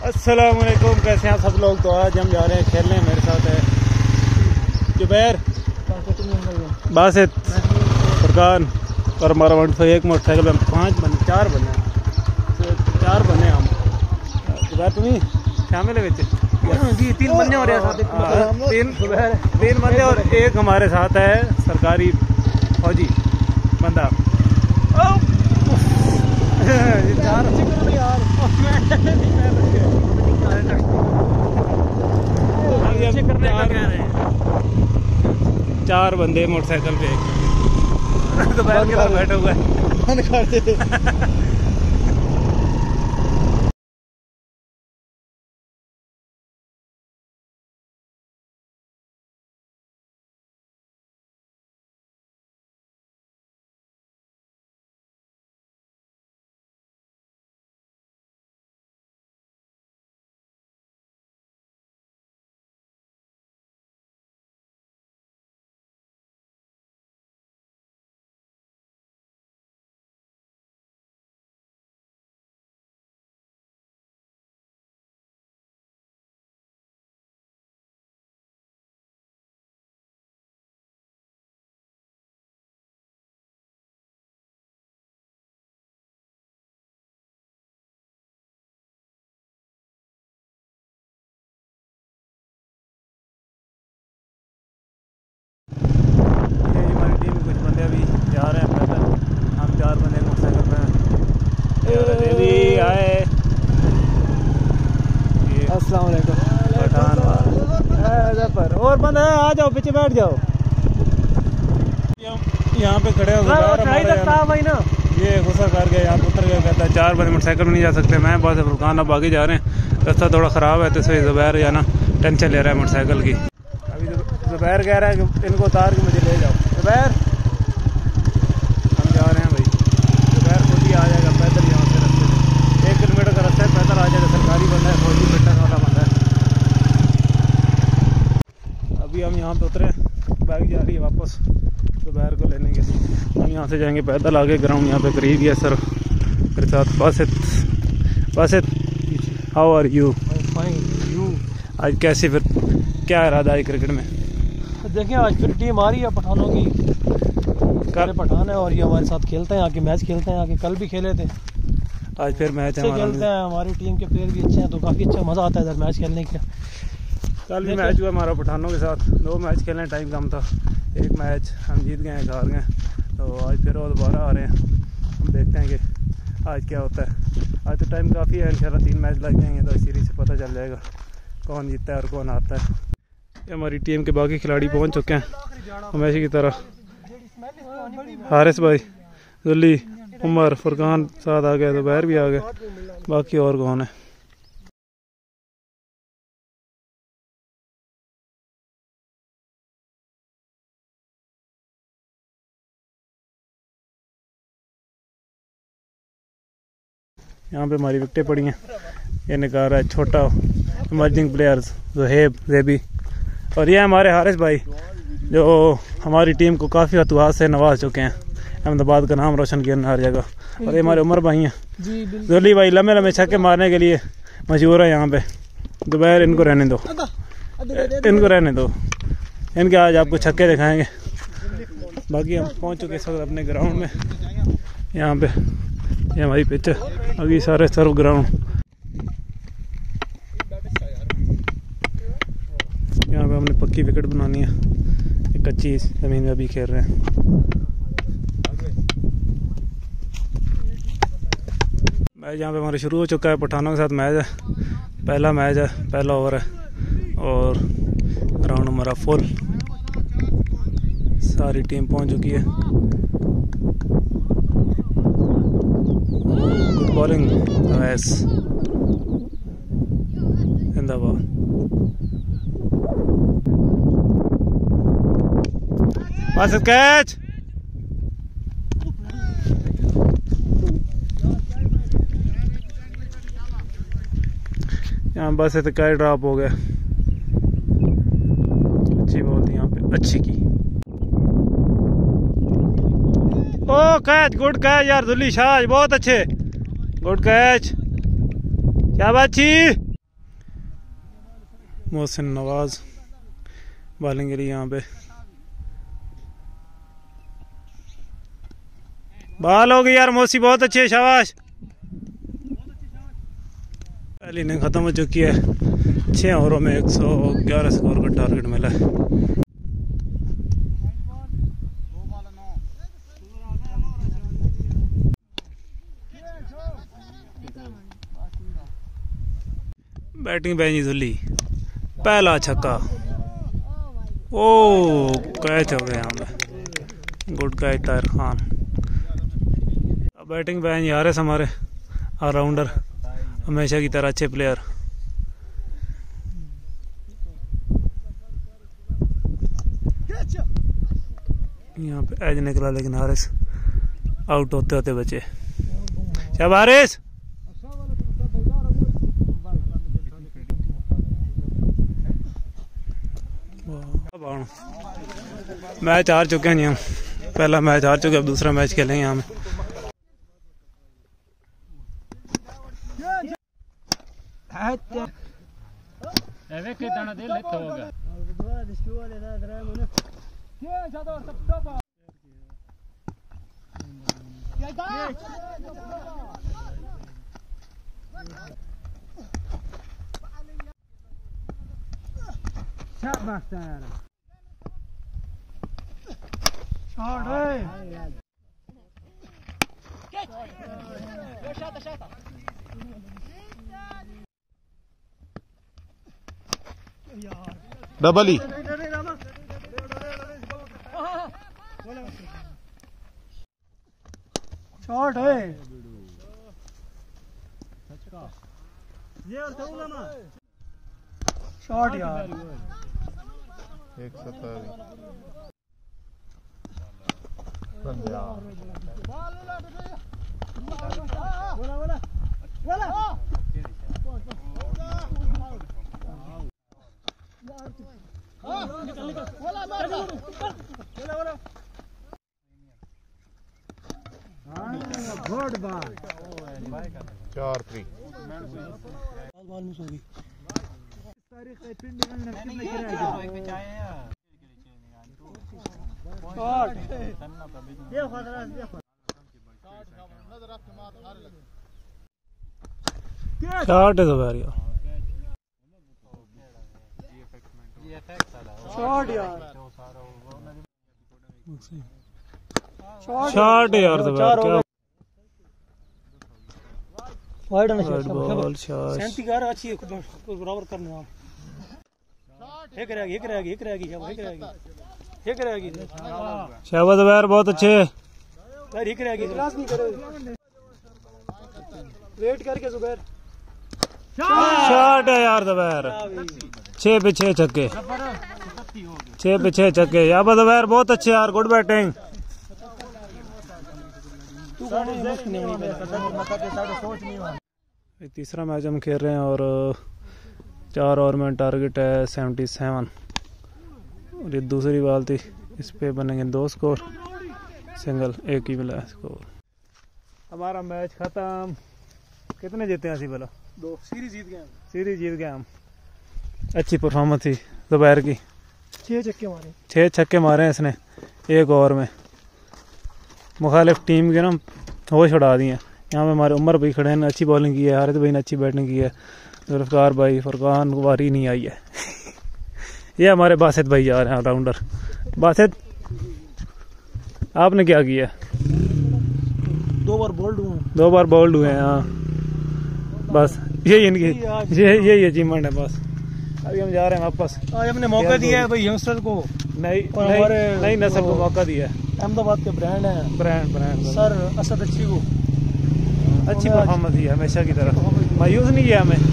अस्सलाम वालेकुम, कैसे हैं सब लोग। तो आज हम जा रहे हैं खेलने। मेरे साथ है जुबैर, बासित, फरकान और हमारा 1 मोटरसाइकिल में 4 बने हम। जुबैर तुम्हें शामिल है जी? 3 बंदे और 3 बंदे और एक हमारे साथ है सरकारी फौजी बंदा। चार बंदे मोटरसाइकिल पे दोपहर के तरफ बैठे हुए हैं। जा रहे हैं पैदल। हम 4 बंदे मोटरसाइकिल पे भी आए। अस्सलाम वालेकुम। और बंदा है, आ जाओ पीछे बैठ जाओ। यहाँ पे खड़े हो ना, ये गुस्सा कर गया, यहाँ उतर गया, कहता है 4 बंदे मोटरसाइकिल में नहीं जा सकते। मैं बहुत फुरकान अब आगे जा रहे हैं, रास्ता थोड़ा ख़राब है तो इसलिए जुबैर या ना टेंशन ले रहा है मोटरसाइकिल की। अभी जुबैर कह रहा है कि इनको उतार के मुझे ले जाओ। जुबैर जा रहे हैं भाई। दोपहर खुद ही आ जाएगा पैदल यहाँ से रास्ते से 1 किलोमीटर का रास्ता है, पैदल आ जाएगा। सरकारी बंदा है, फौजी फिटनेस वाला बंदा है। अभी हम यहाँ पे उतरे, बाइक जा रही है वापस दोपहर को लेने के लिए। हम यहाँ से जाएंगे पैदल आगे। ग्राउंड यहाँ पे करीब ही है। सर मेरे साथ बासित, हाउ आर यू? आज कैसे फिर क्या इरादा है क्रिकेट में? देखें, आज फिर टीम आ रही है पठानों की। कल पठान है और ये हमारे साथ खेलते हैं, आके मैच खेलते हैं। आके कल भी खेले थे, आज फिर मैच खेलते हैं। हमारी टीम के प्लेयर भी अच्छे हैं, तो काफ़ी अच्छा मज़ा आता है इधर मैच खेलने का। कल भी मैच हुआ हमारा पठानों के साथ। 2 मैच खेलने, टाइम कम था। 1 मैच हम जीत गए, 1 हार गए। तो आज फिर वो दोबारा आ रहे हैं। हम देखते हैं कि आज क्या होता है। आज तो टाइम काफ़ी है, इंशाल्लाह 3 मैच लग जाएंगे तो सीरीज से पता चल जाएगा कौन जीतता है और कौन हारता है। हमारी टीम के बाकी खिलाड़ी पहुँच चुके हैं हमेशा की तरह। हारिस भाई, जुल्ली, उमर, फुरकान साथ आ गए, दोपहर भी आ गए। बाकी और कौन है? यहाँ पे हमारी विकटें पड़ी हैं। ये निकाल रहा है छोटा इमर्जिंग प्लेयर्स ज़ेबी। और ये हमारे हारिस भाई जो हमारी टीम को काफ़ी अतवाद से नवाज चुके हैं। अहमदाबाद का नाम रोशन किया हर जगह। और ये हमारे उमर भाई हैं, जुल्ली भाई लम्बे लम्बे छक्के मारने के लिए मशहूर है यहाँ पे। दोपहर इनको रहने दो, इनको रहने दो, इनके आज आपको छक्के दिखाएंगे। बाकी हम पहुँच चुके इस वक्त अपने ग्राउंड में। यहाँ पे ये हमारी पिच है, अभी सारे सर्व ग्राउंड। यहाँ पे हमने पक्की विकेट बनानी है, एक कच्ची ज़मीन में अभी खेल रहे हैं। मैच यहाँ पे हमारे शुरू हो चुका है। पठानों के साथ मैच है, पहला मैच है, पहला ओवर है और ग्राउंड हमारा फुल। सारी टीम पहुँच चुकी है। गुड बॉलिंग अवैस, जिंदाबाद। पास कैच। यहाँ बस तो क्या ड्रॉप हो गया। अच्छी बॉल थी यहाँ पे, अच्छी की। ओ कैच, गुड कैच यार, दुल्ली शाह बहुत अच्छे, गुड कैच, शाबाशी। मोहसिन नवाज बॉलिंग के लिए यहाँ पे बॉल हो गई यार। मोसी बहुत अच्छी है, शाबाश। पहली इनिंग खत्म हो चुकी है। 6 ओवरों में 111 स्कोर का टारगेट मिला है। बैटिंग बेंजी धुली, पहला छक्का, ओ कैच हो गया यहाँ पे, गुड कैच ताहिर खान। अब बैटिंग बेंच आ रहे हमारे ऑलराउंडर, हमेशा की तरह अच्छे प्लेयर। यहाँ पे एज निकला लेकिन हारिस आउट होते होते बचे। क्या हारिस, मैच हार चुके हैं जी हम। पहला मैच हार चुके, अब दूसरा मैच खेलेंगे यहाँ में। डबल ही शॉट है, शॉट यार। 4-3 बॉल मिस होगी। शॉट है दोबारा, शॉट यार, शॉट यार दोबारा, क्या वाइड बॉल शॉट। 37 अच्छी है, बराबर करना। एक रहेगी, एक रहेगी, एक रहेगी, एक रहेगी। शाबाश दोबारा, बहुत अच्छे। यार एक रहेगी, वेट करके जुबैर। शॉट है यार दोबारा, 6 पे 6 छक्के, 6 पे 6 छक्के। शाबाश दोबारा, बहुत अच्छे यार, गुड बैटिंग। तीसरा मैच हम खेल रहे हैं और 4 ओवर में टारगेट है 77। और ये दूसरी बॉल थी, इस पे बनेंगे 2 स्कोर, सिंगल एक ही मिला स्कोर। हमारा मैच खत्म। कितने जीते हैं भला? 2 सीरीज जीत गए, सीरीज जीत गए हम। अच्छी परफॉर्मेंस थी दोपहर की। 6 छक्के मारे, 6 छक्के मारे हैं इसने 1 ओवर में। मुखालिफ टीम के ना होश उड़ा दिए। यहाँ पे हमारे उमर भाई खड़े हैं, अच्छी बॉलिंग की है, हारिस भाई ने अच्छी बैटिंग की है, जुल्फकार भाई, फरकान वारी नहीं आई है। ये हमारे बासित भाई जा रहे हैं ऑलराउंडर। बासित, आपने क्या किया? 2 बार बोल्ड हुए, 2 बार बोल्ड हुए हैं। हाँ बस यही इनकी यही अचीवमेंट है बस। अभी हम जा रहे हैं वापस। आज हमने मौका दिया है भाई यंगस्टर को, नई नस्ल को मौका दिया है। अहमदाबाद के ब्रांड है, ब्रांड सर असद अच्छी को अच्छी परफॉर्मेंस दी है हमेशा की तरह, मायूस नहीं किया हमें।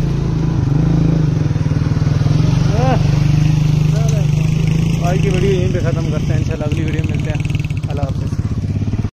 आज की वीडियो यहीं पे ख़त्म करते हैं, इंशाल्लाह अगली वीडियो मिलते हैं।